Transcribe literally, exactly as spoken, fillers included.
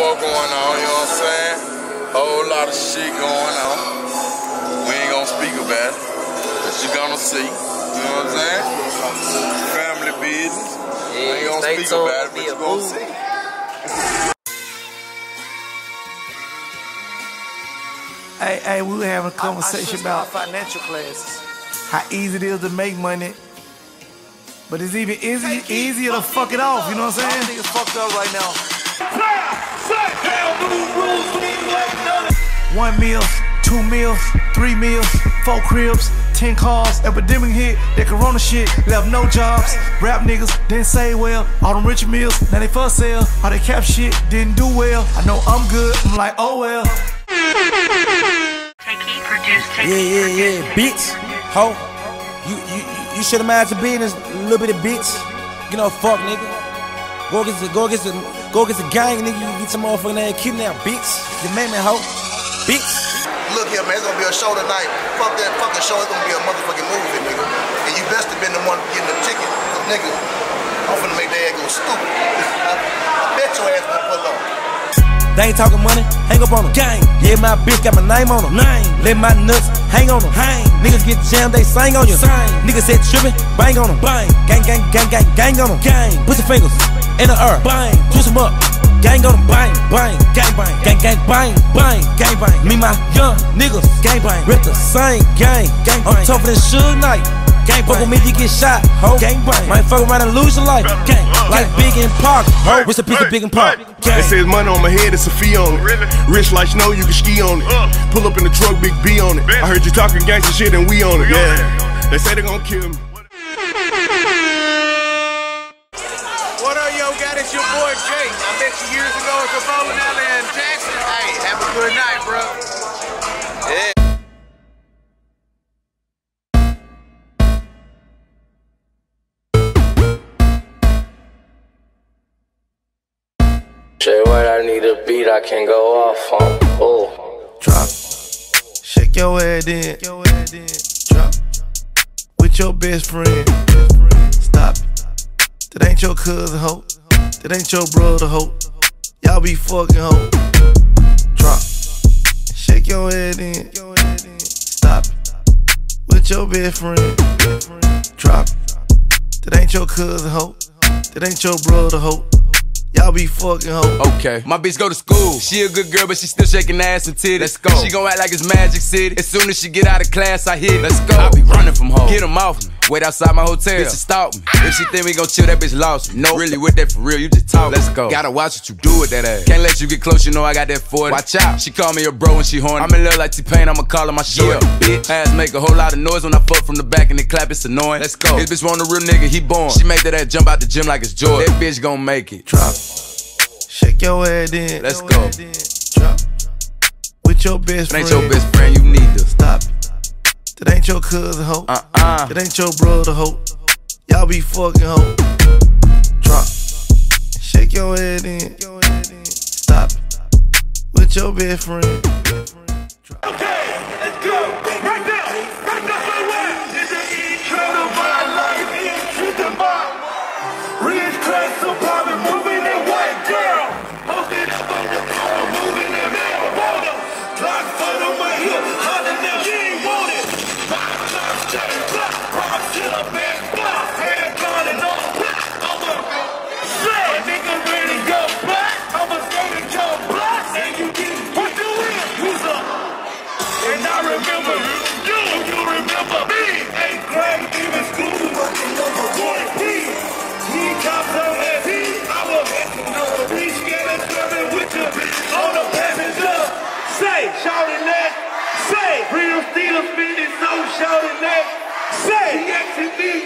more going on, you know what I'm saying? Whole lot of shit going on. We ain't gonna speak about it, but you gonna see. You know what I'm saying? Family business. Yeah, we ain't gonna speak about it, but you gonna see. Hey, hey, we were having a conversation I, I about financial classes. how easy it is to make money, but it's even easy, easier to fuck it off, you know what I'm saying? I think it's fucked up right now. One meal, two meals, three meals, four cribs, ten cars. Epidemic hit, that corona shit left no jobs. Rap niggas didn't say well. All them rich meals, now they for sale. All that cap shit didn't do well. I know I'm good, I'm like, oh well. Yeah, yeah, yeah, bitch, ho. You, you, you should have mind your business, little bit of bitch. You know, fuck, nigga. Go against the, go against the, go against the gang, nigga. You get some motherfucking ass kidnapped, bitch. You made me, ho, bitch. Look here, man, it's gonna be a show tonight. Fuck that fucking show, it's gonna be a motherfucking movie, nigga. And you best have been the one getting the ticket, cause nigga, I'm finna make that ass go stupid. I, I bet your ass gonna pull up. They ain't talking money, hang up on them. Gang. Yeah, my bitch got my name on them. Name. Let my nuts hang on them. Hang. Niggas get jammed, they sang on you. Sing. Niggas said trippin', bang on them. Bang. Gang, gang, gang, gang, gang on them. Gang. Put your fingers in the earth. Bang. Twist them up. Gang on them. Bang, bang, gang, bang, gang, gang, bang, bang, gang, bang. Me, my young niggas, gang, bang. Rip the same gang, gang, bang. I'm tougher than Suge Knight. Gang, fuck with me, you get shot, ho. Gang, bang. Might fuck around and lose your life. Gang, like Big and Park, ho. What's a piece of Big and Park? It says money on my head, it's a fee on it. Really? Rich like snow, you can ski on it. Uh. Pull up in the truck, big B on it. I heard you talking gangster shit and we on it. We yeah. On they say they gon' kill me. What up, yo? Got it's your boy Jake. I met you years ago at the bowling alley in Jackson. Hey, have a good night, bro. Yeah. Say what I need a beat, I can go off on. Oh, drop, shake your head in, drop, with your best friend. Stop it. That ain't your cousin, ho. That ain't your brother, ho. Y'all be fucking, ho. Drop, shake your head in, stop it. With your best friend. Drop, that ain't your cousin, ho. That ain't your brother, ho. Y'all be fucking hoe. Okay, my bitch go to school. She a good girl, but she still shaking ass and titties. Let's go. She gon' act like it's Magic City. As soon as she get out of class, I hit it. Let's go. I be running from home. Get them off me. Wait outside my hotel. Bitch, stalk me. If she think we gon' chill, that bitch lost me. No, really with that for real, you just talk. Let's go. Gotta watch what you do with that ass. Can't let you get close, you know I got that forty. Watch out. She call me a bro when she horny. I'm in love like T-Pain, I'ma call her my shorty. Yeah, bitch. Ass make a whole lot of noise when I fuck from the back and the clap, it's annoying. Let's go. This bitch want a real nigga, he born. She make that ass jump out the gym like it's Jordan. That bitch gon' make it. Drop. Shake your head in. Let's go. Drop. With your best friend. That ain't your best friend, you need to stop it. That ain't your cousin, ho. Uh-uh. That ain't your brother, ho. Y'all be fucking, ho. Drop. Shake your head in. Stop it. With your best friend. Drop. Okay, let's go. Right now. Right now, so what? It's an eternal vibe life. It's the vibe. Rich class, so private, moving that white girl. Posted up on the corner, moving that marijuana. Clock foot on my hip, hollering that she ain't want it. Five times, ten o'clock, rock to the back, box, hair gone and all black. I'm a say, nigga ready go back. I'm a skating your block, and you get what you in, who's up? And I remember you, you remember me. Ain't crack, even school, but you never wanted me. He comes on as he, I was be scared of serving with you on the passenger. Say, shouting that. Say, real Steelers feeling so shouting that. Say, he asking me